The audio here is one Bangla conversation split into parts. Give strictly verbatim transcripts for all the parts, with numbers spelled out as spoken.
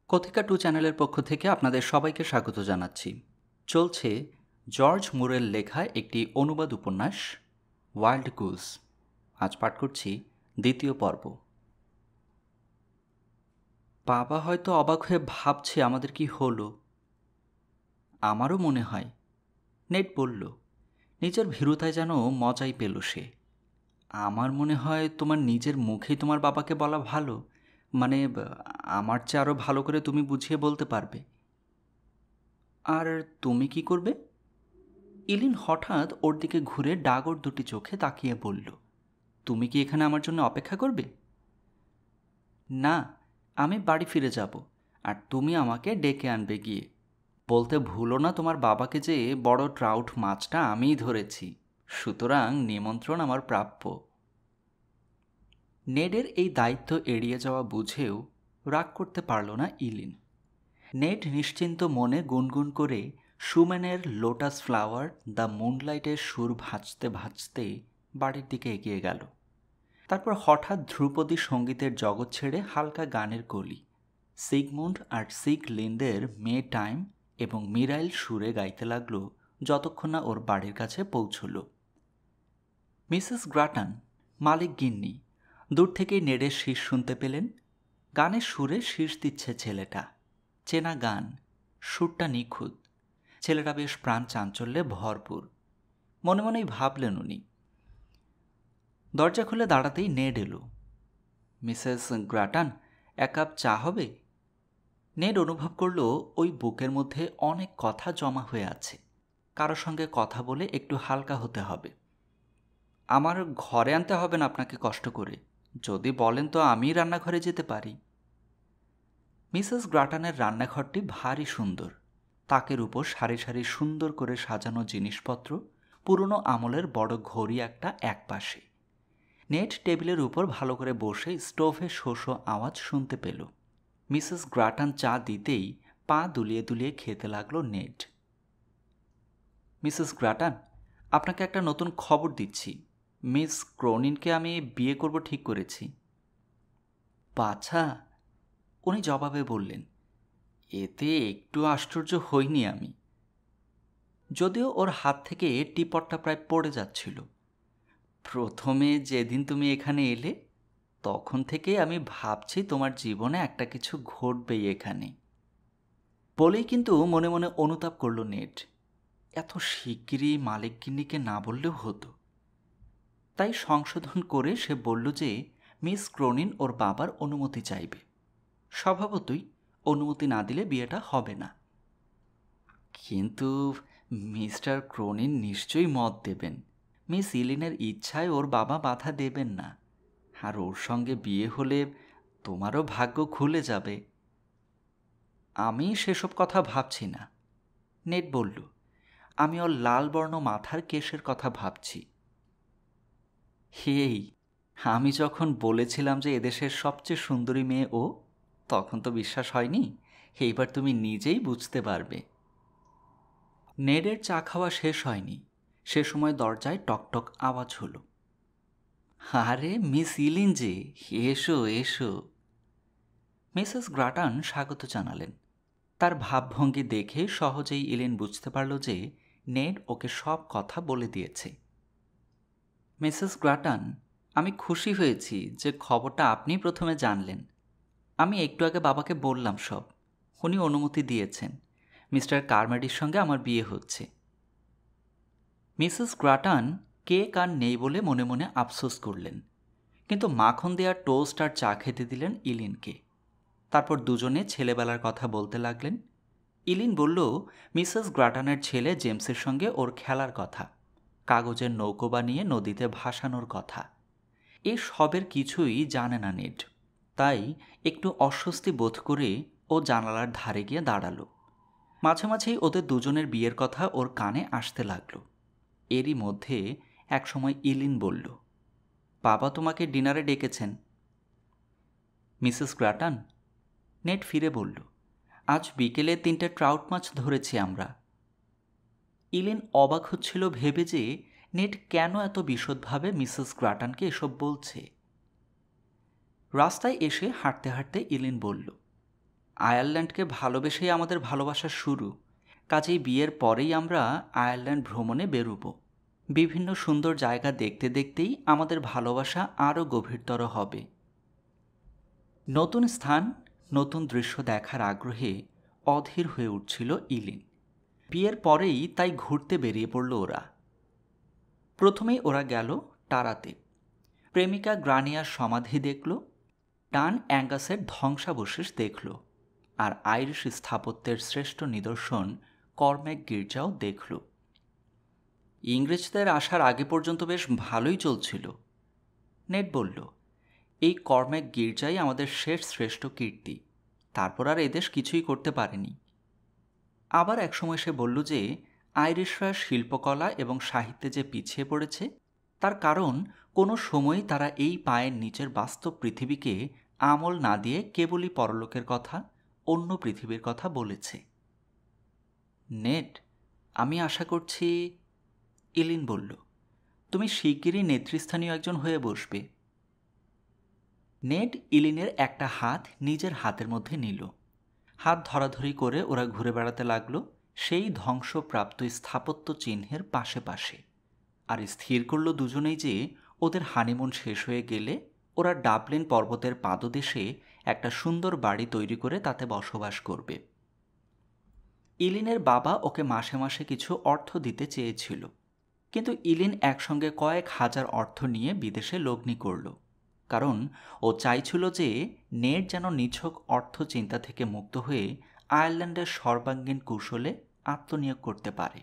কথিকা টু চ্যানেলের পক্ষ থেকে আপনাদের সবাইকে স্বাগত জানাচ্ছি। চলছে জর্জ মুরের লেখা একটি অনুবাদ উপন্যাস ওয়াইল্ড গুজ। আজ পাঠ করছি দ্বিতীয় পর্ব। বাবা হয়তো অবাক হয়ে ভাবছে আমাদের কি হলো। আমারও মনে হয়, নেট বলল। নিজের ভীরুতায় যেন মজাই পেল সে। আমার মনে হয় তোমার নিজের মুখেই তোমার বাবাকে বলা ভালো, মানে আমার চেয়ে আরও ভালো করে তুমি বুঝিয়ে বলতে পারবে। আর তুমি কি করবে? ইলিন হঠাৎ ওর দিকে ঘুরে ডাগর দুটি চোখে তাকিয়ে বলল, তুমি কি এখানে আমার জন্য অপেক্ষা করবে? না, আমি বাড়ি ফিরে যাব, আর তুমি আমাকে ডেকে আনবে গিয়ে। বলতে ভুলো না তোমার বাবাকে যে বড় ট্রাউট মাছটা আমিই ধরেছি, সুতরাং নিমন্ত্রণ আমার প্রাপ্য। নেডের এই দায়িত্ব এড়িয়ে যাওয়া বুঝেও রাগ করতে পারল না ইলিন। নেড নিশ্চিন্ত মনে গুনগুন করে সুম্যানের লোটাস ফ্লাওয়ার দ্য মুনলাইটের সুর ভাজতে ভাজতে বাড়ির দিকে এগিয়ে গেল। তারপর হঠাৎ ধ্রুপদী সঙ্গীতের জগৎ ছেড়ে হালকা গানের কলি সিগমুন্ড আর সিগ লিন্ডের মে টাইম এবং মিরাইল সুরে গাইতে লাগল যতক্ষণ না ওর বাড়ির কাছে পৌঁছল। মিসেস গ্রাটান, মালিক গিন্নি, দূর থেকেই নেডের শীষ শুনতে পেলেন। গানের সুরে শীষ দিচ্ছে ছেলেটা। চেনা গান, সুরটা নিখুঁত। ছেলেটা বেশ প্রাণ চাঞ্চল্যে ভরপুর। মনে মনেই ভাবলেন উনি। দরজা খুলে দাঁড়াতেই নেড এলো। মিসেস গ্রাটান, এক কাপ চা হবে? নেড অনুভব করল ওই বুকের মধ্যে অনেক কথা জমা হয়ে আছে। কারো সঙ্গে কথা বলে একটু হালকা হতে হবে। আমার ঘরে আনতে হবে না আপনাকে কষ্ট করে, যদি বলেন তো আমি রান্নাঘরে যেতে পারি। মিসেস গ্রাটানের রান্নাঘরটি ভারী সুন্দর। তাকের উপর সারি সারি সুন্দর করে সাজানো জিনিসপত্র, পুরনো আমলের বড় ঘড়ি একটা এক পাশে। নেট টেবিলের উপর ভালো করে বসে স্টোভে শো শো আওয়াজ শুনতে পেল। মিসেস গ্রাটান চা দিতেই পা দুলিয়ে দুলিয়ে খেতে লাগলো নেট। মিসেস গ্রাটান, আপনাকে একটা নতুন খবর দিচ্ছি। মিস ক্রোনিনকে আমি বিয়ে করব ঠিক করেছি। বাছা, উনি জবাবে বললেন। এতে একটু আশ্চর্য হইনি আমি, যদিও ওর হাত থেকে টিপটটা প্রায় পড়ে যাচ্ছিল। প্রথমে যেদিন তুমি এখানে এলে তখন থেকে আমি ভাবছি তোমার জীবনে একটা কিছু ঘটবেই এখানে। বলেই কিন্তু মনে মনে অনুতাপ করল নেট, এত শিগগিরই মালিকগিন্নিকে না বললেও হতো। তাই সংশোধন করে সে বলল যে মিস ক্রোনিন ওর বাবার অনুমতি চাইবে। স্বভাবতই অনুমতি না দিলে বিয়েটা হবে না। কিন্তু মিস্টার ক্রোনিন নিশ্চয়ই মত দেবেন। মিস ইলিনের ইচ্ছায় ওর বাবা বাধা দেবেন না, আর ওর সঙ্গে বিয়ে হলে তোমারও ভাগ্য খুলে যাবে। আমি সেসব কথা ভাবছি না, নেট বলল। আমি ওর লাল বর্ণ মাথার কেশের কথা ভাবছি। হেই, আমি যখন বলেছিলাম যে এদেশের সবচেয়ে সুন্দরী মেয়ে ও, তখন তো বিশ্বাস হয়নি। এইবার তুমি নিজেই বুঝতে পারবে। নেডের চা খাওয়া শেষ হয়নি, সে সময় দরজায় টকটক আওয়াজ হলো। আরে মিস ইলিন যে, এসো এসো। মিসেস গ্রাটান স্বাগত জানালেন। তার ভাবভঙ্গি দেখে সহজেই ইলিন বুঝতে পারল যে নেড ওকে সব কথা বলে দিয়েছে। মিসেস গ্রাটান, আমি খুশি হয়েছি যে খবরটা আপনি প্রথমে জানলেন। আমি একটু আগে বাবাকে বললাম সব, উনি অনুমতি দিয়েছেন। মিস্টার কারমাডির সঙ্গে আমার বিয়ে হচ্ছে। মিসেস গ্রাটান কেক আর নেই বলে মনে মনে আফসোস করলেন, কিন্তু মাখন দেওয়ার টোস্ট আর চা খেতে দিলেন ইলিনকে। তারপর দুজনে ছেলেবেলার কথা বলতে লাগলেন। ইলিন বলল মিসেস গ্রাটানের ছেলে জেমসের সঙ্গে ওর খেলার কথা, কাগজের নৌকো বানিয়ে নদীতে ভাসানোর কথা। এ সবের কিছুই জানে না নেড, তাই একটু অস্বস্তি বোধ করে ও জানালার ধারে গিয়ে দাঁড়ালো। মাঝে মাঝেই ওদের দুজনের বিয়ের কথা ওর কানে আসতে লাগলো। এরই মধ্যে একসময় ইলিন বলল, বাবা তোমাকে ডিনারে ডেকেছেন। মিসেস গ্রাটান, নেট ফিরে বলল, আজ বিকেলে তিনটে ট্রাউট মাছ ধরেছি আমরা। ইলিন অবাক হচ্ছিল ভেবে যে নেট কেন এত বিশদভাবে মিসেস গ্রাটানকে এসব বলছে। রাস্তায় এসে হাঁটতে হাঁটতে ইলিন বলল, আয়ারল্যান্ডকে ভালোবেসেই আমাদের ভালোবাসার শুরু, কাজেই বিয়ের পরেই আমরা আয়ারল্যান্ড ভ্রমণে বেরোব। বিভিন্ন সুন্দর জায়গা দেখতে দেখতেই আমাদের ভালোবাসা আরও গভীরতর হবে। নতুন স্থান, নতুন দৃশ্য দেখার আগ্রহে অধীর হয়ে উঠছিল ইলিন। বিয়ের পরেই তাই ঘুরতে বেরিয়ে পড়ল ওরা। প্রথমেই ওরা গেল টারাতে। প্রেমিকা গ্রানিয়ার সমাধি দেখল, ডান অ্যাঙ্গাসের ধ্বংসাবশেষ দেখল, আর আইরিশ স্থাপত্যের শ্রেষ্ঠ নিদর্শন কর্মেক গির্জাও দেখল। ইংরেজদের আসার আগে পর্যন্ত বেশ ভালোই চলছিল। নেট বলল, এই কর্মেক গির্জাই আমাদের শেষ শ্রেষ্ঠ কীর্তি, তারপর আর এদেশ কিছুই করতে পারেনি। আবার একসময় সে বলল যে আইরিশরা শিল্পকলা এবং সাহিত্যে যে পিছিয়ে পড়েছে তার কারণ কোনো সময়ই তারা এই পায়ের নিচের বাস্তব পৃথিবীকে আমল না দিয়ে কেবলই পরলোকের কথা, অন্য পৃথিবীর কথা বলেছে। নেট, আমি আশা করছি, ইলিন বলল, তুমি শিগগিরই নেতৃস্থানীয় একজন হয়ে বসবে। নেট ইলিনের একটা হাত নিজের হাতের মধ্যে নিল। হাত ধরাধরি করে ওরা ঘুরে বেড়াতে লাগলো সেই ধ্বংসপ্রাপ্ত স্থাপত্য চিহ্নের পাশে পাশে, আর স্থির করল দুজনেই যে ওদের হানিমুন শেষ হয়ে গেলে ওরা ডাবলিন পর্বতের পাদদেশে একটা সুন্দর বাড়ি তৈরি করে তাতে বসবাস করবে। ইলিনের বাবা ওকে মাসে মাসে কিছু অর্থ দিতে চেয়েছিল, কিন্তু ইলিন একসঙ্গে কয়েক হাজার অর্থ নিয়ে বিদেশে লগ্নি করল, কারণ ও চাইছিল যে নেট যেন নিছক অর্থ চিন্তা থেকে মুক্ত হয়ে আয়ারল্যান্ডের সর্বাঙ্গীন কৌশলে আত্মনিয়োগ করতে পারে।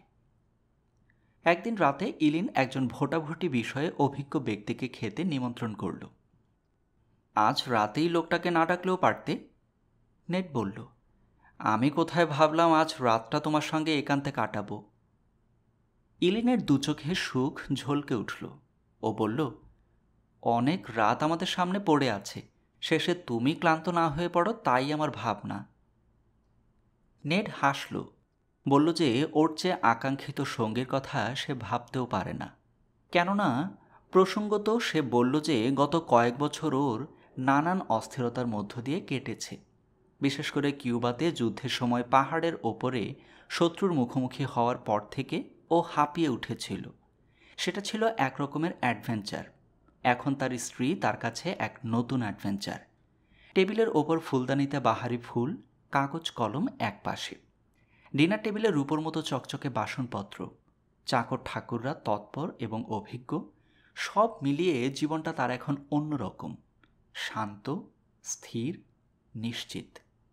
একদিন রাতে ইলিন একজন ভোটাভুটি বিষয়ে অভিজ্ঞ ব্যক্তিকে খেতে নিমন্ত্রণ করল। আজ রাতেই লোকটাকে না ডাকলেও পারতে, নেট বলল। আমি কোথায় ভাবলাম আজ রাতটা তোমার সঙ্গে একান্তে কাটাবো। ইলিনের দুচোখে সুখ ঝলকে উঠল। ও বলল, অনেক রাত আমাদের সামনে পড়ে আছে, শেষে তুমি ক্লান্ত না হয়ে পড়ো তাই আমার ভাবনা। নেট হাসল, বলল যে ওর চেয়ে আকাঙ্ক্ষিত সঙ্গীর কথা সে ভাবতেও পারে না। কেননা প্রসঙ্গত সে বলল যে গত কয়েক বছর ওর নানান অস্থিরতার মধ্য দিয়ে কেটেছে, বিশেষ করে কিউবাতে যুদ্ধের সময় পাহাড়ের ওপরে শত্রুর মুখোমুখি হওয়ার পর থেকে ও হাঁপিয়ে উঠেছিল। সেটা ছিল এক রকমের অ্যাডভেঞ্চার। এখন তার স্ত্রী তার কাছে এক নতুন অ্যাডভেঞ্চার। টেবিলের ওপর ফুলদানিতে বাহারি ফুল, কাগজ কলম এক পাশে, ডিনার টেবিলে রূপোর মতো চকচকে বাসনপত্র, চাকর ঠাকুররা তৎপর এবং অভিজ্ঞ, সব মিলিয়ে জীবনটা তার এখন অন্যরকম, শান্ত, স্থির, নিশ্চিত।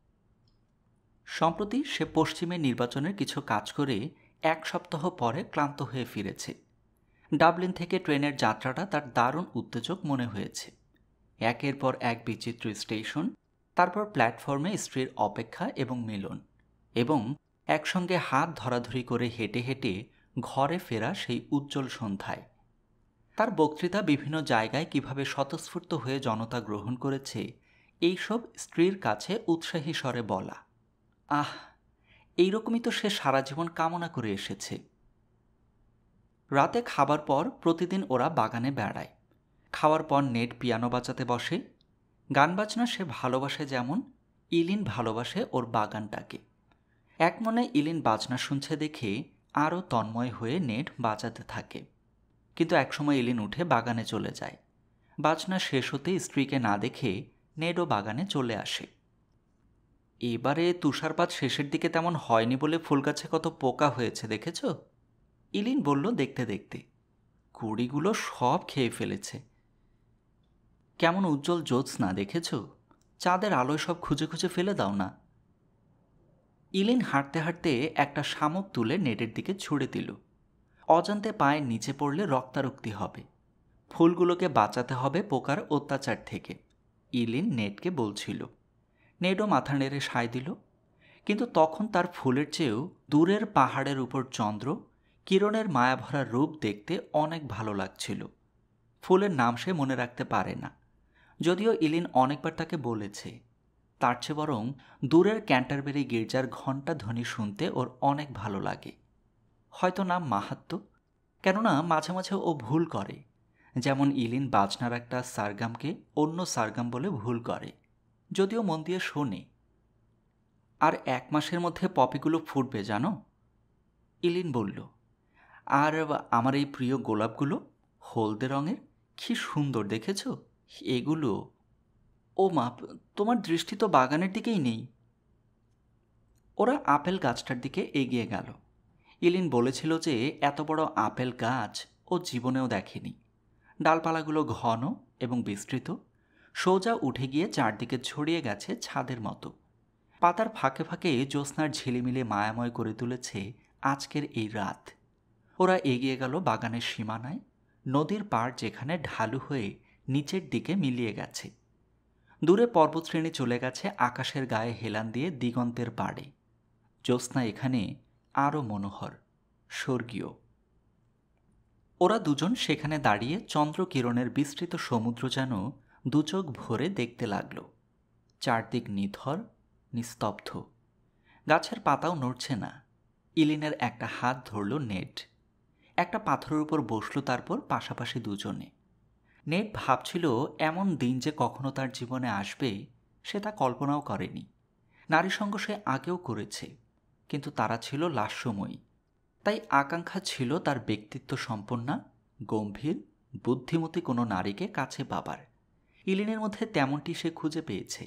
সম্প্রতি সে পশ্চিমে নির্বাচনের কিছু কাজ করে এক সপ্তাহ পরে ক্লান্ত হয়ে ফিরেছে। ডাবলিন থেকে ট্রেনের যাত্রাটা তার দারুণ উত্তেজক মনে হয়েছে। একের পর এক বিচিত্র স্টেশন, তারপর প্ল্যাটফর্মে স্ত্রীর অপেক্ষা এবং মিলন, এবং একসঙ্গে হাত ধরাধরি করে হেঁটে হেঁটে ঘরে ফেরা সেই উজ্জ্বল সন্ধ্যায়। তার বক্তৃতা বিভিন্ন জায়গায় কিভাবে স্বতঃস্ফূর্ত হয়ে জনতা গ্রহণ করেছে এইসব স্ত্রীর কাছে উৎসাহী স্বরে বলা। আহ, এইরকমই তো সে সারা জীবন কামনা করে এসেছে। রাতে খাবার পর প্রতিদিন ওরা বাগানে বেড়ায়। খাওয়ার পর নেট পিয়ানো বাজাতে বসে। গান বাজনা সে ভালোবাসে যেমন, ইলিন ভালোবাসে ওর বাগানটাকে। এক মনে ইলিন বাজনা শুনছে দেখে আরও তন্ময় হয়ে নেট বাজাতে থাকে। কিন্তু একসময় ইলিন উঠে বাগানে চলে যায়। বাজনা শেষ হতেই স্ত্রীকে না দেখে নেটও বাগানে চলে আসে। এবারে তুষারপাত শেষের দিকে তেমন হয়নি বলে ফুলগাছে কত পোকা হয়েছে দেখেছ? ইলিন বলল দেখতে দেখতে। কুড়িগুলো সব খেয়ে ফেলেছে। কেমন উজ্জ্বল জ্যোৎস্না দেখেছ? চাঁদের আলোয় সব খুঁজে খুঁজে ফেলে দাও না। ইলিন হাঁটতে হাঁটতে একটা শামুক তুলে নেটের দিকে ছুঁড়ে দিল। অজান্তে পায়ের নিচে পড়লে রক্তারক্তি হবে। ফুলগুলোকে বাঁচাতে হবে পোকার অত্যাচার থেকে, ইলিন নেটকে বলছিল। নেটও মাথা নেড়ে সায় দিল। কিন্তু তখন তার ফুলের চেয়েও দূরের পাহাড়ের উপর চন্দ্র কিরণের মায়াভরা রূপ দেখতে অনেক ভালো লাগছিল। ফুলের নাম সে মনে রাখতে পারে না, যদিও ইলিন অনেকবার তাকে বলেছে। তার চেয়ে বরং দূরের ক্যান্টারবেরি গির্জার ঘণ্টা ধ্বনি শুনতে ওর অনেক ভালো লাগে। হয়তো নাম মাহাত্ম্য, কেননা মাঝে মাঝে ও ভুল করে, যেমন ইলিন বাজনার একটা সারগামকে অন্য সারগাম বলে ভুল করে, যদিও মন দিয়ে শোনে। আর এক মাসের মধ্যে পপিগুলো ফুটবে জানো। ইলিন বলল, আর আমার এই প্রিয় গোলাপগুলো হলদে রঙের, কি সুন্দর দেখেছ এগুলো। ও মা, তোমার দৃষ্টি তো বাগানের দিকেই নেই। ওরা আপেল গাছটার দিকে এগিয়ে গেল। ইলিন বলেছিল যে এত বড় আপেল গাছ ও জীবনেও দেখেনি। ডালপালাগুলো ঘন এবং বিস্তৃত, সোজা উঠে গিয়ে চারদিকে ছড়িয়ে গেছে ছাদের মতো। পাতার ফাঁকে ফাঁকে জ্যোৎস্নার ঝিলিমিলি মায়াময় করে তুলেছে আজকের এই রাত। ওরা এগিয়ে গেল বাগানের সীমানায়, নদীর পাড় যেখানে ঢালু হয়ে নিচের দিকে মিলিয়ে গেছে। দূরে পর্বতশ্রেণী চলে গেছে আকাশের গায়ে হেলান দিয়ে দিগন্তের পাড়ে। জ্যোৎস্না এখানে আরও মনোহর, স্বর্গীয়। ওরা দুজন সেখানে দাঁড়িয়ে চন্দ্রকিরণের বিস্তৃত সমুদ্র যেন দুচোখ ভরে দেখতে লাগল। চারদিক নিথর, নিস্তব্ধ, গাছের পাতাও নড়ছে না। ইলিনের একটা হাত ধরল নেট। একটা পাথরের উপর বসল তারপর পাশাপাশি দুজনে। নেট ভাবছিল এমন দিন যে কখনো তার জীবনে আসবে সে তা কল্পনাও করেনি। নারী সঙ্গ সে আগেও করেছে, কিন্তু তারা ছিল লাস্যময়ী। তাই আকাঙ্ক্ষা ছিল তার ব্যক্তিত্ব সম্পন্না, গম্ভীর, বুদ্ধিমতী কোনো নারীকে কাছে পাবার। ইলিনের মধ্যে তেমনটি সে খুঁজে পেয়েছে।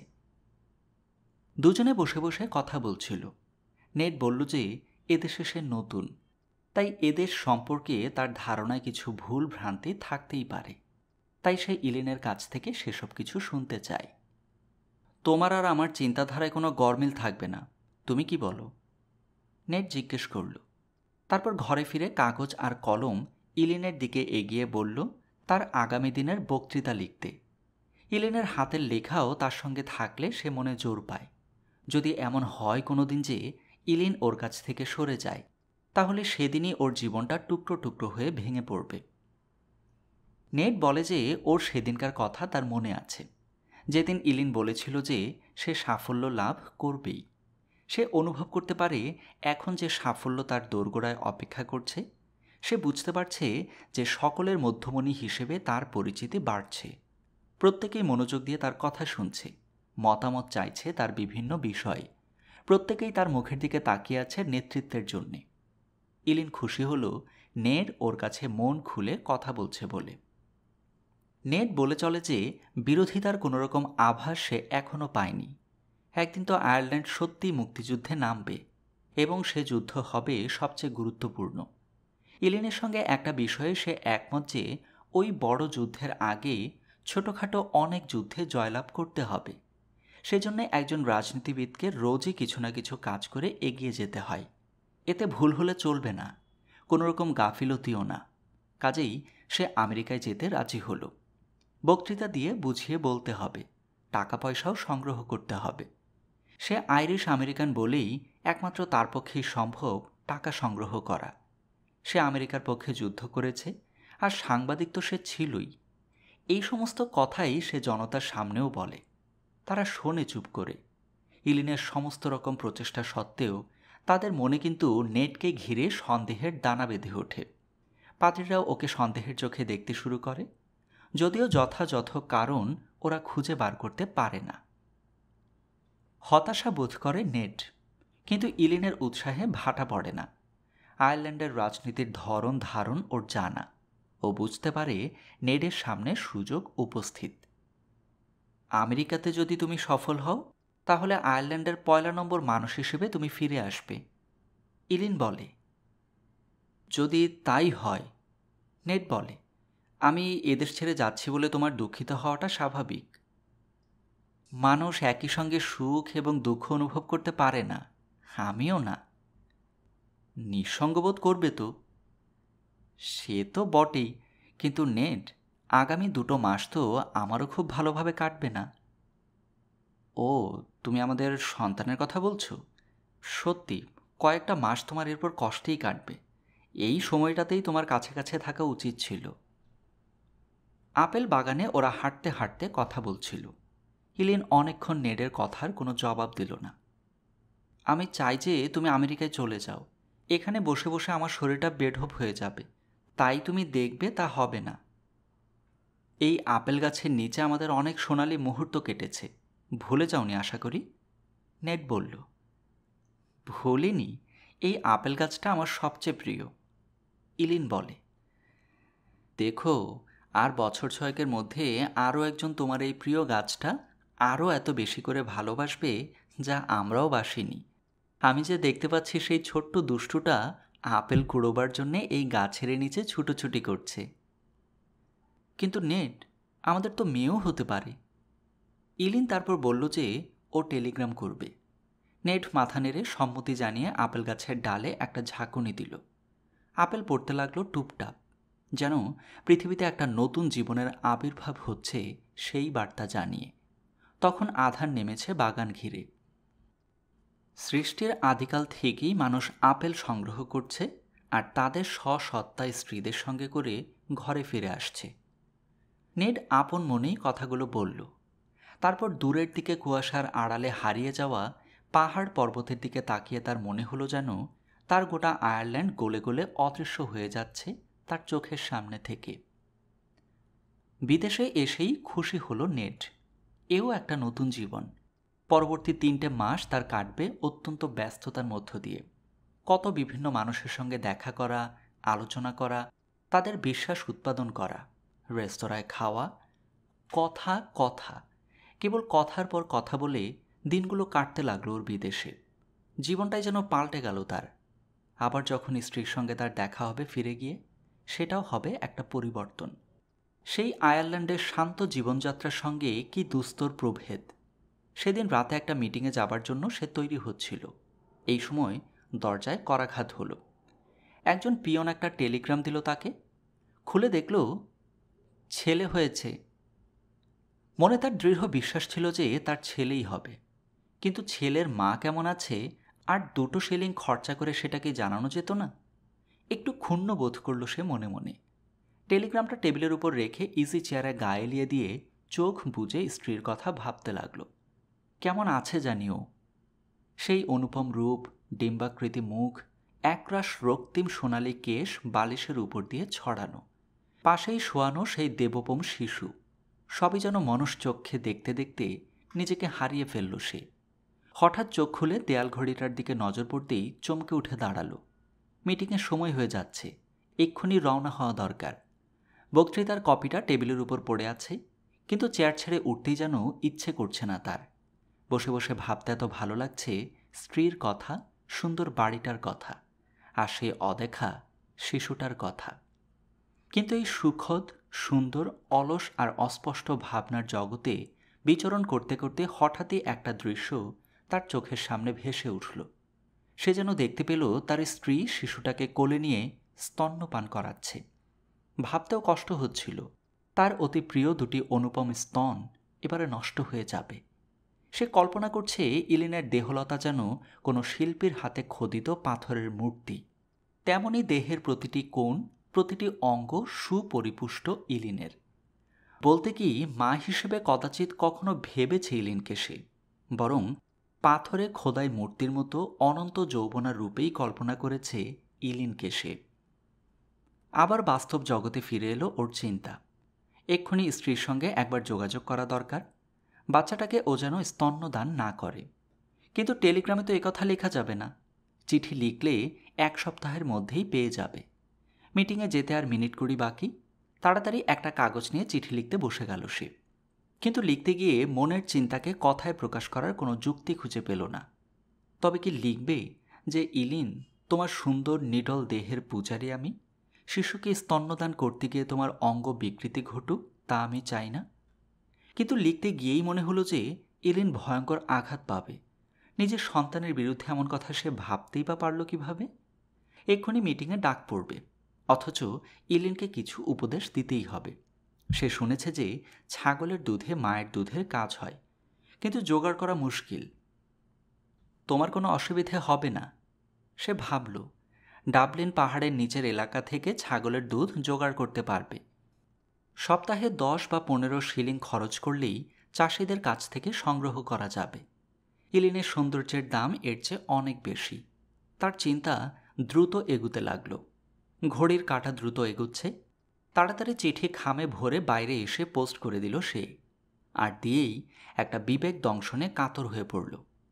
দুজনে বসে বসে কথা বলছিল। নেট বলল যে এদেশে সে নতুন, তাই এদেশ সম্পর্কে তার ধারণায় কিছু ভুল ভ্রান্তি থাকতেই পারে। তাই সে ইলিনের কাছ থেকে সেসব কিছু শুনতে চায়। তোমার আর আমার চিন্তাধারায় কোনো গরমিল থাকবে না, তুমি কি বলো? নেট জিজ্ঞেস করল। তারপর ঘরে ফিরে কাগজ আর কলম ইলিনের দিকে এগিয়ে বলল তার আগামী দিনের বক্তৃতা লিখতে। ইলিনের হাতের লেখাও তার সঙ্গে থাকলে সে মনে জোর পায়। যদি এমন হয় কোনো দিন যে ইলিন ওর কাছ থেকে সরে যায়, তাহলে সেদিনই ওর জীবনটা টুকরো টুকরো হয়ে ভেঙে পড়বে। নেট বলে যে ওর সেদিনকার কথা তার মনে আছে, যেদিন ইলিন বলেছিল যে সে সাফল্য লাভ করবেই। সে অনুভব করতে পারে এখন যে সাফল্য তার দোরগোড়ায় অপেক্ষা করছে। সে বুঝতে পারছে যে সকলের মধ্যমণি হিসেবে তার পরিচিতি বাড়ছে। প্রত্যেকেই মনোযোগ দিয়ে তার কথা শুনছে, মতামত চাইছে তার বিভিন্ন বিষয়ে। প্রত্যেকেই তার মুখের দিকে তাকিয়ে আছে নেতৃত্বের জন্যে। ইলিন খুশি হল নেট ওর কাছে মন খুলে কথা বলছে বলে। নেট বলে চলে যে বিরোধিতার কোনোরকম আভাস সে এখনও পায়নি। একদিন তো আয়ারল্যান্ড সত্যিই মুক্তিযুদ্ধে নামবে, এবং সে যুদ্ধ হবে সবচেয়ে গুরুত্বপূর্ণ। ইলিনের সঙ্গে একটা বিষয়ে সে একমত যে ওই বড় যুদ্ধের আগে ছোটোখাটো অনেক যুদ্ধে জয়লাভ করতে হবে। সেজন্য একজন রাজনীতিবিদকে রোজই কিছু না কিছু কাজ করে এগিয়ে যেতে হয়। এতে ভুল হলে চলবে না, কোনোরকম গাফিলতিও না। কাজেই সে আমেরিকায় যেতে রাজি হলো। বক্তৃতা দিয়ে বুঝিয়ে বলতে হবে, টাকা পয়সাও সংগ্রহ করতে হবে। সে আইরিশ আমেরিকান বলেই একমাত্র তার পক্ষেই সম্ভব টাকা সংগ্রহ করা। সে আমেরিকার পক্ষে যুদ্ধ করেছে, আর সাংবাদিক তো সে ছিলই। এই সমস্ত কথাই সে জনতার সামনেও বলে। তারা শোনে চুপ করে। ইলিনের সমস্ত রকম প্রচেষ্টা সত্ত্বেও তাদের মনে কিন্তু নেটকে ঘিরে সন্দেহের দানা বেঁধে ওঠে। পাদ্রীরাও ওকে সন্দেহের চোখে দেখতে শুরু করে, যদিও যথাযথ কারণ ওরা খুঁজে বার করতে পারে না। হতাশা বোধ করে নেট, কিন্তু ইলিনের উৎসাহে ভাটা পড়ে না। আয়ারল্যান্ডের রাজনীতির ধরন ধারণ ওর জানা। ও বুঝতে পারে নেডের সামনে সুযোগ উপস্থিত। আমেরিকাতে যদি তুমি সফল হও, তাহলে আয়ারল্যান্ডের পয়লা নম্বর মানুষ হিসেবে তুমি ফিরে আসবে, ইলিন বলে। যদি তাই হয়, নেট বলে, আমি এদেশ ছেড়ে যাচ্ছি বলে তোমার দুঃখিত হওয়াটা স্বাভাবিক। মানুষ একই সঙ্গে সুখ এবং দুঃখ অনুভব করতে পারে না, আমিও না। নিঃসঙ্গবোধ করবে তো? সে তো বটেই, কিন্তু নেট, আগামী দুটো মাস তো আমারও খুব ভালোভাবে কাটবে না। ও, তুমি আমাদের সন্তানের কথা বলছো? সত্যি, কয়েকটা মাস তোমার এরপর কষ্টেই কাটবে। এই সময়টাতেই তোমার কাছে কাছে থাকা উচিত ছিল। আপেল বাগানে ওরা হাঁটতে হাঁটতে কথা বলছিল। ইলিন অনেকক্ষণ নেডের কথার কোনো জবাব দিল না। আমি চাই যে তুমি আমেরিকায় চলে যাও। এখানে বসে বসে আমার শরীরটা বেঢপ হয়ে যাবে, তাই তুমি দেখবে তা হবে না। এই আপেল গাছের নিচে আমাদের অনেক সোনালি মুহূর্ত কেটেছে, ভুলে যাওনি আশা করি, নেট বলল। ভুলিনি, এই আপেল গাছটা আমার সবচেয়ে প্রিয়। ইলিন বলে, দেখো, আর বছর ছয়েকের মধ্যে আরও একজন তোমার এই প্রিয় গাছটা আরও এত বেশি করে ভালোবাসবে, যা আমরাও বাসিনি। আমি যে দেখতে পাচ্ছি সেই ছোট্ট দুষ্টুটা আপেল কুড়োবার জন্যে এই গাছের নিচে ছুটোছুটি করছে। কিন্তু নেট, আমাদের তো মেয়েও হতে পারে। ইলিন তারপর বলল যে ও টেলিগ্রাম করবে। নেট মাথা নেড়ে সম্মতি জানিয়ে আপেল গাছের ডালে একটা ঝাঁকুনি দিল। আপেল পড়তে লাগলো টুপটাপ, যেন পৃথিবীতে একটা নতুন জীবনের আবির্ভাব হচ্ছে সেই বার্তা জানিয়ে। তখন আধার নেমেছে বাগান ঘিরে। সৃষ্টির আদিকাল থেকেই মানুষ আপেল সংগ্রহ করছে আর তাদের স্বসত্তায় স্ত্রীদের সঙ্গে করে ঘরে ফিরে আসছে। নেড আপন মনেই কথাগুলো বলল। তারপর দূরের দিকে কুয়াশার আড়ালে হারিয়ে যাওয়া পাহাড় পর্বতের দিকে তাকিয়ে তার মনে হলো যেন তার গোটা আয়ারল্যান্ড গলে গলে অদৃশ্য হয়ে যাচ্ছে তার চোখের সামনে থেকে। বিদেশে এসেই খুশি হলো নেড। এও একটা নতুন জীবন। পরবর্তী তিনটে মাস তার কাটবে অত্যন্ত ব্যস্ততার মধ্য দিয়ে। কত বিভিন্ন মানুষের সঙ্গে দেখা করা, আলোচনা করা, তাদের বিশ্বাস উৎপাদন করা, রেস্তোরাঁয় খাওয়া, কথা কথা কেবল কথার পর কথা বলে দিনগুলো কাটতে লাগলো ওর বিদেশে। জীবনটাই যেন পাল্টে গেল তার। আবার যখন স্ত্রীর সঙ্গে তার দেখা হবে ফিরে গিয়ে, সেটাও হবে একটা পরিবর্তন। সেই আয়ারল্যান্ডের শান্ত জীবনযাত্রার সঙ্গে কি দুস্তর প্রভেদ। সেদিন রাতে একটা মিটিংয়ে যাবার জন্য সে তৈরি হচ্ছিল। এই সময় দরজায় করাঘাত হলো। একজন পিয়ন একটা টেলিগ্রাম দিল তাকে। খুলে দেখল ছেলে হয়েছে। মনে তার দৃঢ় বিশ্বাস ছিল যে তার ছেলেই হবে, কিন্তু ছেলের মা কেমন আছে আর দুটো শিলিং খরচা করে সেটাকে জানানো যেত না? একটু ক্ষুণ্ণ বোধ করল সে মনে মনে। টেলিগ্রামটা টেবিলের উপর রেখে ইজি চেয়ারে গা এলিয়ে দিয়ে চোখ বুজে স্ত্রীর কথা ভাবতে লাগল। কেমন আছে জানিও। সেই অনুপম রূপ, ডিম্বাকৃতি মুখ, একরাশ রক্তিম সোনালি কেশ বালিশের উপর দিয়ে ছড়ানো, পাশেই শোয়ানো সেই দেবোপম শিশু। সবই যেন মনশ্চক্ষে দেখতে দেখতে নিজেকে হারিয়ে ফেলল সে। হঠাৎ চোখ খুলে দেয়াল ঘড়িটার দিকে নজর পড়তেই চমকে উঠে দাঁড়ালো। মিটিংয়ের সময় হয়ে যাচ্ছে, এক্ষুনি রওনা হওয়া দরকার। বক্তৃতার কপিটা টেবিলের উপর পড়ে আছে, কিন্তু চেয়ার ছেড়ে উঠতেই যেন ইচ্ছে করছে না তার। বসে বসে ভাবতে এত ভালো লাগছে স্ত্রীর কথা, সুন্দর বাড়িটার কথা, আর সেই অদেখা শিশুটার কথা। কিন্তু এই সুখদ, সুন্দর, অলস আর অস্পষ্ট ভাবনার জগতে বিচরণ করতে করতে হঠাৎই একটা দৃশ্য তার চোখের সামনে ভেসে উঠল। সে যেন দেখতে পেল তার স্ত্রী শিশুটাকে কোলে নিয়ে স্তন্যপান করাচ্ছে। ভাবতেও কষ্ট হচ্ছিল, তার অতি প্রিয় দুটি অনুপম স্তন এবারে নষ্ট হয়ে যাবে। সে কল্পনা করছে ইলিনের দেহলতা যেন কোনো শিল্পীর হাতে খোদিত পাথরের মূর্তি। তেমনি দেহের প্রতিটি কোণ, প্রতিটি অঙ্গ সুপরিপুষ্ট ইলিনের। বলতে কি, মা হিসেবে কদাচিৎ কখনো ভেবেছে ইলিনকে সে, বরং পাথরে খোদাই মূর্তির মতো অনন্ত যৌবনার রূপেই কল্পনা করেছে ইলিনকে সে। আবার বাস্তব জগতে ফিরে এলো ওর চিন্তা। এক্ষুনি স্ত্রীর সঙ্গে একবার যোগাযোগ করা দরকার। বাচ্চাটাকে ও যেন স্তন্যদান না করে। কিন্তু টেলিগ্রামে তো একথা লেখা যাবে না। চিঠি লিখলে এক সপ্তাহের মধ্যেই পেয়ে যাবে। মিটিংয়ে যেতে আর মিনিট কুড়ি বাকি। তাড়াতাড়ি একটা কাগজ নিয়ে চিঠি লিখতে বসে গেল সে। কিন্তু লিখতে গিয়ে মনের চিন্তাকে কথায় প্রকাশ করার কোনো যুক্তি খুঁজে পেল না। তবে কি লিখবে যে, ইলিন, তোমার সুন্দর নিডল দেহের পূজারী আমি। শিশুকে স্তন্যদান করতে গিয়ে তোমার অঙ্গ বিকৃতি ঘটুক, তা আমি চাই না। কিন্তু লিখতে গিয়েই মনে হলো যে ইলিন ভয়ঙ্কর আঘাত পাবে। নিজের সন্তানের বিরুদ্ধে এমন কথা সে ভাবতেই বা পারল কিভাবে? এক্ষুনি মিটিংয়ে ডাক পড়বে, অথচ ইলিনকে কিছু উপদেশ দিতেই হবে। সে শুনেছে যে ছাগলের দুধে মায়ের দুধের কাজ হয়, কিন্তু জোগাড় করা মুশকিল। তোমার কোনো অসুবিধে হবে না, সে ভাবল। ডাবলিন পাহাড়ের নিচের এলাকা থেকে ছাগলের দুধ জোগাড় করতে পারবে। সপ্তাহে দশ বা পনেরো শিলিং খরচ করলেই চাষিদের কাছ থেকে সংগ্রহ করা যাবে। ইলিনের সৌন্দর্যের দাম এর চেয়ে অনেক বেশি। তার চিন্তা দ্রুত এগুতে লাগল। ঘড়ির কাঁটা দ্রুত এগুচ্ছে। তাড়াতাড়ি চিঠি খামে ভরে বাইরে এসে পোস্ট করে দিল সে। আর দিয়েই একটা বিবেক দংশনে কাতর হয়ে পড়ল।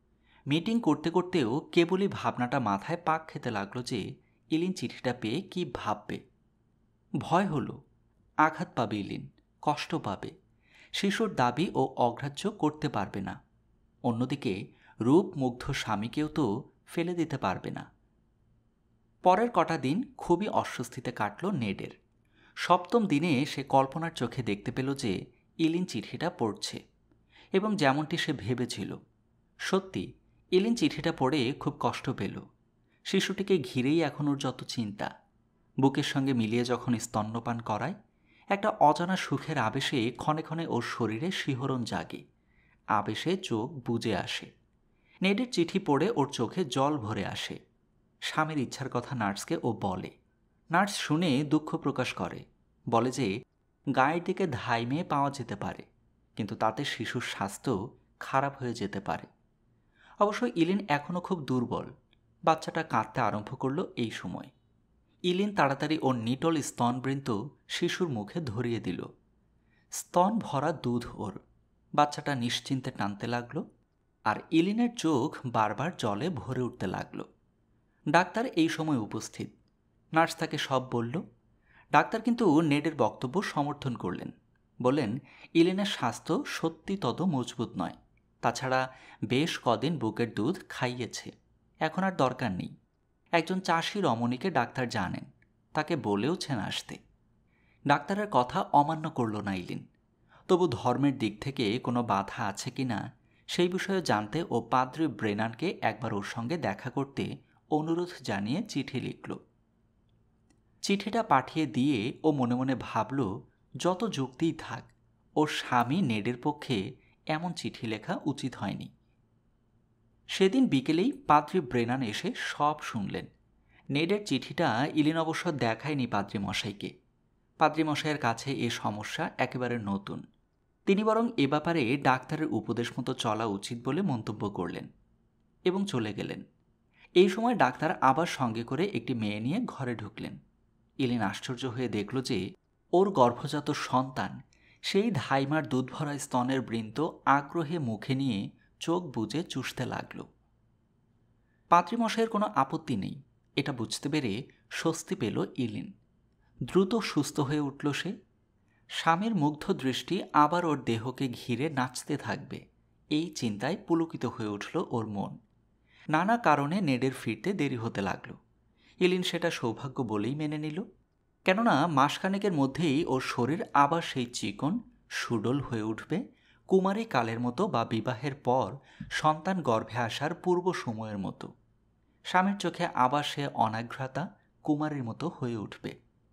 মিটিং করতে করতেও কেবলই ভাবনাটা মাথায় পাক খেতে লাগলো যে ইলিন চিঠিটা পেয়ে কি ভাববে। ভয় হলো, আঘাত পাবে ইলিন, কষ্ট পাবে, শিশুর দাবি ও অগ্রাহ্য করতে পারবে না। অন্যদিকে রূপ মুগ্ধ স্বামীকেও তো ফেলে দিতে পারবে না। পরের কটা দিন খুবই অস্বস্তিতে কাটল নেডের। সপ্তম দিনে সে কল্পনার চোখে দেখতে পেল যে ইলিন চিঠিটা পড়ছে, এবং যেমনটি সে ভেবেছিল সত্যি ইলিন চিঠিটা পড়ে খুব কষ্ট পেল। শিশুটিকে ঘিরেই এখন ওর যত চিন্তা। বুকের সঙ্গে মিলিয়ে যখন স্তন্যপান করায়, একটা অজানা সুখের আবেশে ক্ষণে ক্ষণে ওর শরীরে শিহরণ জাগে, আবেশে চোখ বুজে আসে। নেডের চিঠি পড়ে ওর চোখে জল ভরে আসে। স্বামীর ইচ্ছার কথা নার্সকে ও বলে। নার্স শুনে দুঃখ প্রকাশ করে, বলে যে গায়ের দিকে ধাই মেয়ে পাওয়া যেতে পারে, কিন্তু তাতে শিশুর স্বাস্থ্য খারাপ হয়ে যেতে পারে। অবশ্য ইলিন এখনও খুব দুর্বল। বাচ্চাটা কাঁদতে আরম্ভ করল এই সময়। ইলিন তাড়াতাড়ি ওর নিটল স্তনবৃন্ত শিশুর মুখে ধরিয়ে দিল। স্তন ভরা দুধ ওর। বাচ্চাটা নিশ্চিন্তে টানতে লাগলো, আর ইলিনের চোখ বারবার জলে ভরে উঠতে লাগল। ডাক্তার এই সময় উপস্থিত। নার্স তাকে সব বলল। ডাক্তার কিন্তু নেডের বক্তব্য সমর্থন করলেন, বললেন ইলিনের স্বাস্থ্য সত্যি তত মজবুত নয়, তাছাড়া বেশ কদিন বুকের দুধ খাইয়েছে, এখন আর দরকার নেই। একজন চাষি রমণীকে ডাক্তার জানেন, তাকে বলেওছেন আসতে। ডাক্তারের কথা অমান্য করল না ইলিন। তবু ধর্মের দিক থেকে কোনো বাধা আছে কি না সেই বিষয়ে জানতে ও পাদ্রি ব্রেনানকে একবার ওর সঙ্গে দেখা করতে অনুরোধ জানিয়ে চিঠি লিখল। চিঠিটা পাঠিয়ে দিয়ে ও মনে মনে ভাবল, যত যুক্তিই থাক, ওর স্বামী নেডের পক্ষে এমন চিঠি লেখা উচিত হয়নি। সেদিন বিকেলেই পাদ্রি ব্রেনান এসে সব শুনলেন। নেডের চিঠিটা ইলিন অবশ্য দেখায়নি পাদ্রি মশাইকে। পাদ্রি মশাইয়ের কাছে এ সমস্যা একেবারে নতুন। তিনি বরং এ ব্যাপারে ডাক্তারের উপদেশ মতো চলা উচিত বলে মন্তব্য করলেন এবং চলে গেলেন। এই সময় ডাক্তার আবার সঙ্গে করে একটি মেয়ে নিয়ে ঘরে ঢুকলেন। ইলিন আশ্চর্য হয়ে দেখল যে ওর গর্ভজাত সন্তান সেই ধাইমার দুধভরা স্তনের বৃন্ত আগ্রহে মুখে নিয়ে চোখ বুজে চুষতে লাগল। পাত্রীমশাইয়ের কোনো আপত্তি নেই, এটা বুঝতে পেরে স্বস্তি পেল ইলিন। দ্রুত সুস্থ হয়ে উঠল সে। স্বামীর মুগ্ধ দৃষ্টি আবার ওর দেহকে ঘিরে নাচতে থাকবে, এই চিন্তায় পুলকিত হয়ে উঠল ওর মন। নানা কারণে নেডের ফিরতে দেরি হতে লাগল। ইলিন সেটা সৌভাগ্য বলেই মেনে নিল, কেননা মাসখানেকের মধ্যেই ওর শরীর আবার সেই চিকন সুডল হয়ে উঠবে, কুমারী কালের মতো বা বিবাহের পর সন্তান গর্ভে আসার পূর্ব সময়ের মতো। স্বামীর চোখে আবার সে অনাঘ্রাতা কুমারীর মতো হয়ে উঠবে।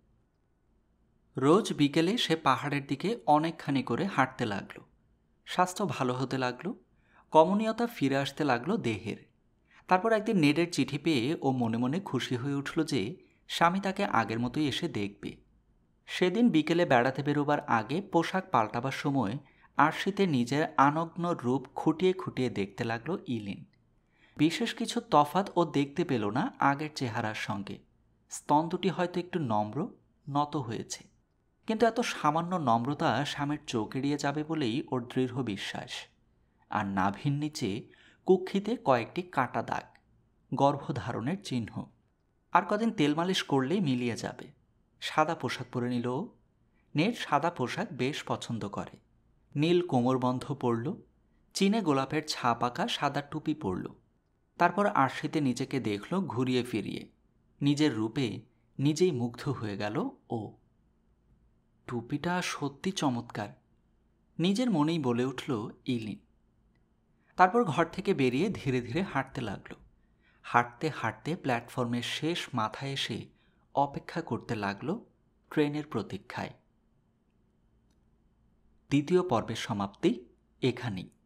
রোজ বিকেলে সে পাহাড়ের দিকে অনেকখানি করে হাঁটতে লাগল। স্বাস্থ্য ভালো হতে লাগল, কমনীয়তা ফিরে আসতে লাগলো দেহের। তারপর একদিন নেডের চিঠি পেয়ে ও মনে মনে খুশি হয়ে উঠল যে স্বামী তাকে আগের মতোই এসে দেখবে। সেদিন বিকেলে বেড়াতে বেরোবার আগে পোশাক পাল্টাবার সময় আরশিতে নিজের আনগ্ন রূপ খুঁটিয়ে খুঁটিয়ে দেখতে লাগলো ইলিন। বিশেষ কিছু তফাৎ ও দেখতে পেল না আগের চেহারার সঙ্গে। স্তন দুটি হয়তো একটু নম্র, নত হয়েছে, কিন্তু এত সামান্য নম্রতা স্বামীর চোখ এড়িয়ে যাবে বলেই ওর দৃঢ় বিশ্বাস। আর নাভির নিচে কুক্ষিতে কয়েকটি কাটা দাগ, গর্ভধারণের চিহ্ন। আর কদিন তেল মালিশ করলেই মিলিয়ে যাবে। সাদা পোশাক পরে নিল। নেট সাদা পোশাক বেশ পছন্দ করে। নীল কোমরবন্ধ পরল, চীনে গোলাপের ছাপ আঁকা সাদা টুপি পরল। তারপর আরশিতে নিজেকে দেখল ঘুরিয়ে ফিরিয়ে। নিজের রূপে নিজেই মুগ্ধ হয়ে গেল ও। টুপিটা সত্যি চমৎকার, নিজের মনেই বলে উঠল ইলিন। তারপর ঘর থেকে বেরিয়ে ধীরে ধীরে হাঁটতে লাগলো। হাঁটতে হাঁটতে প্ল্যাটফর্মের শেষ মাথায় এসে অপেক্ষা করতে লাগলো ট্রেনের প্রতীক্ষায়। দ্বিতীয় পর্বের সমাপ্তি এখানেই।